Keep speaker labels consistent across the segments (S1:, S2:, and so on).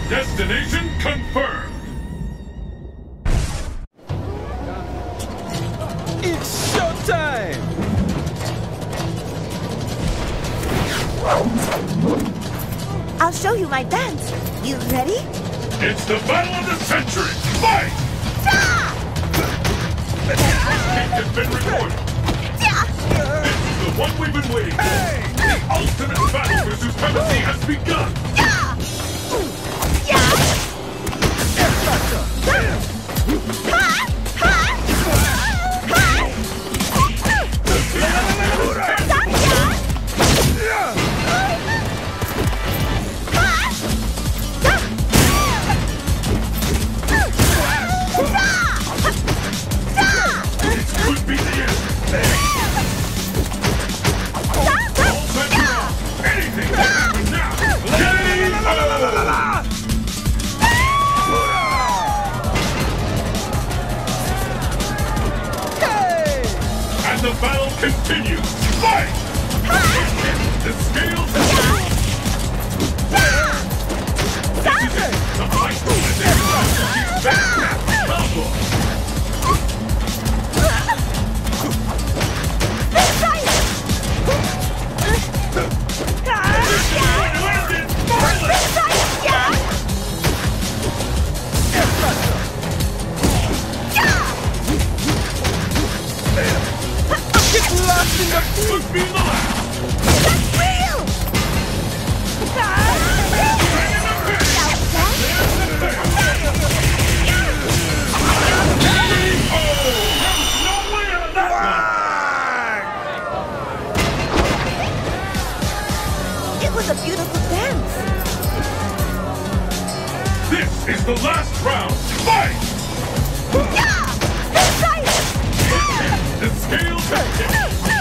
S1: Destination confirmed!
S2: It's showtime!
S3: I'll show you my dance. You ready?
S1: It's the battle of the century! Fight! This kick has been recorded! This is the one we've been waiting for! The ultimate battle for supremacy has begun! And the battle continues! Fight! The scales have This is it! The fight for the Could be the last!
S3: That's real! It was a beautiful dance.
S1: This is the last round. Fight! The scales have tipped.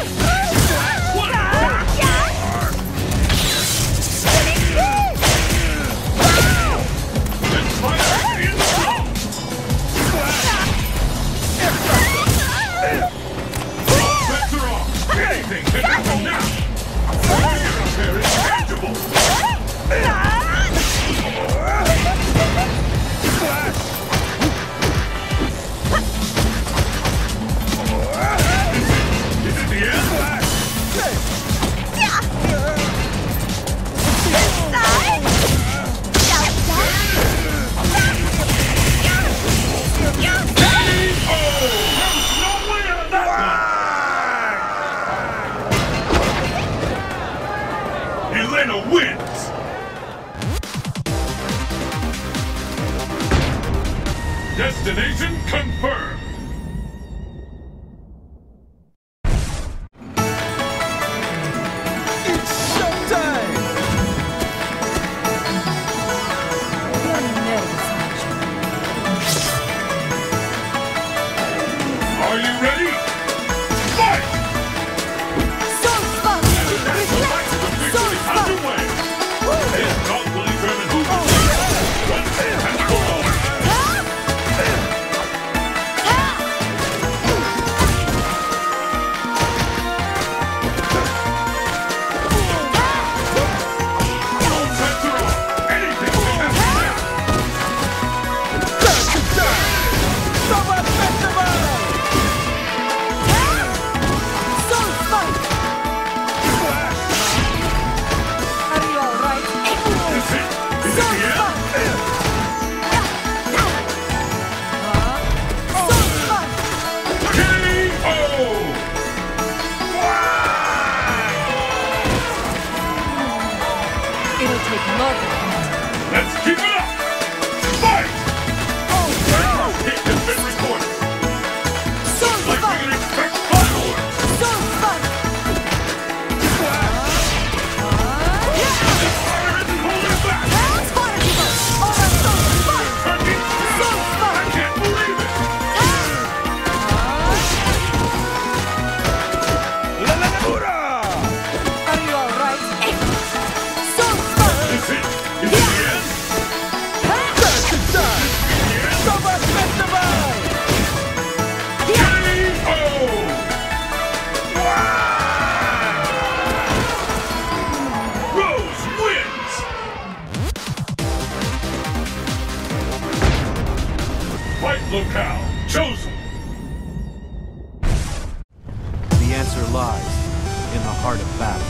S1: Elena wins! Destination confirmed!
S2: It's showtime!
S1: Are you ready? Fight! Underway! This talk will determine who wins and who won't. All bets are off. Anything can happen now.
S2: Summer Festival!
S1: Is it the end?
S4: It'll take more than that.
S1: Let's keep it up! Fight! The first kick has been recorded. Like we can expect fireworks! The fire isn't holding back! Turkey! I can't believe it!
S2: Are you alright?
S1: Is it the end? Locale chosen.
S5: The answer lies in the heart of battle.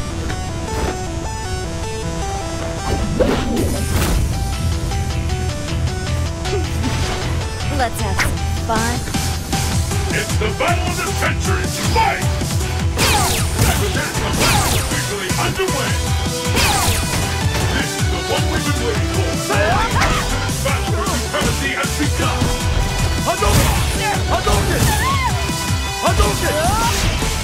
S3: Let's have some fun.
S1: It's the battle of the century. Fight! The battle is officially underway. This is the one we've been waiting for. This battle for supremacy has begun.
S2: Hadouken! Hadouken! Hadouken!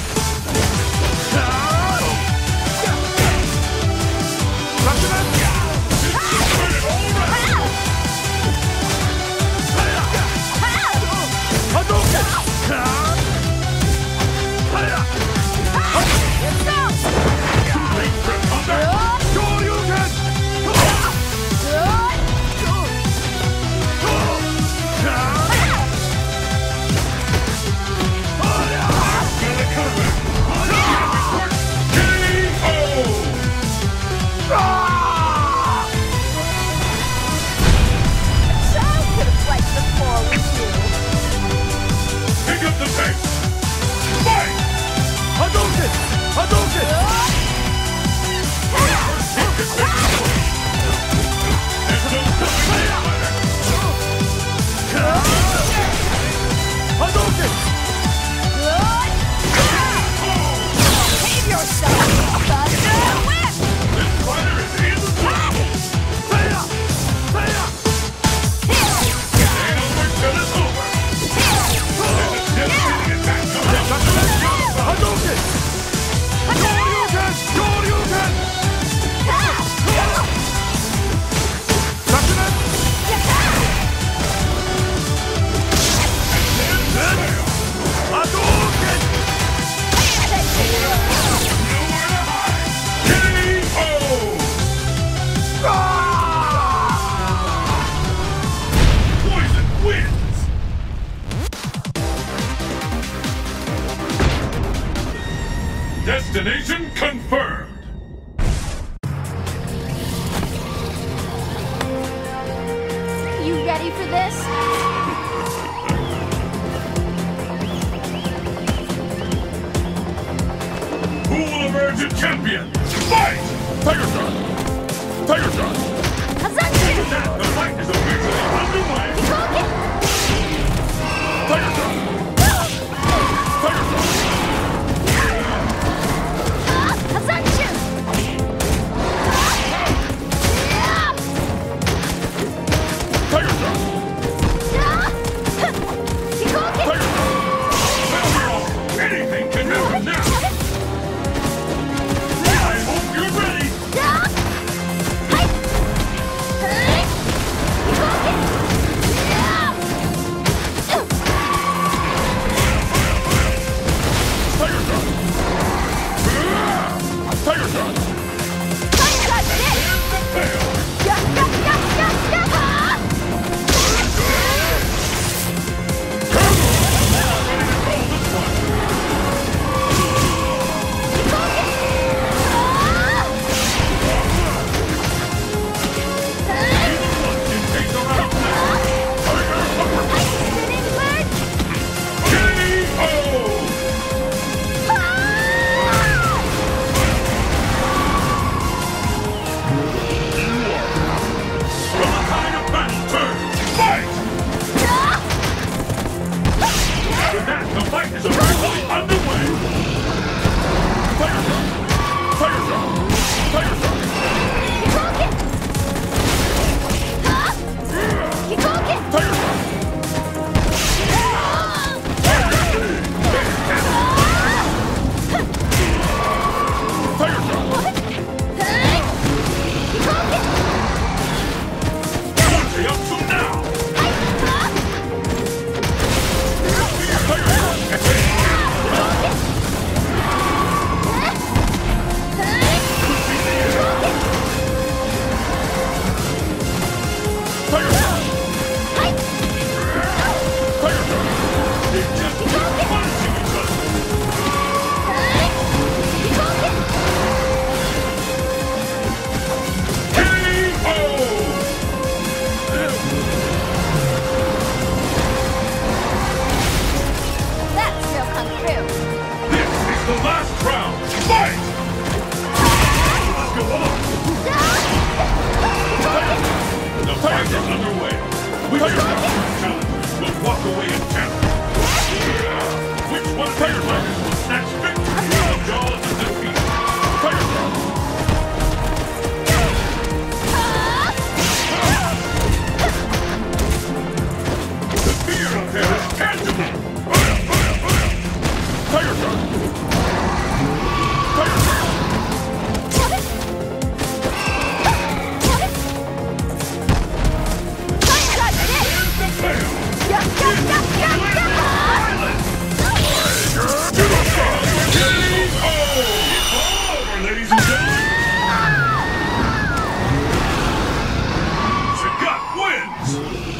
S1: Destination confirmed!
S3: You ready for this?
S1: Who will emerge a champion? Fight! Tiger Shot! Tiger Shot!
S3: Hazanshi!
S1: The fight is officially underway! Tiger Shot! Tiger Shot!
S3: Hazanshi!
S1: Tiger Shot! Tiger Shot! Failure! Anything can happen now! I hope you're ready! Yes!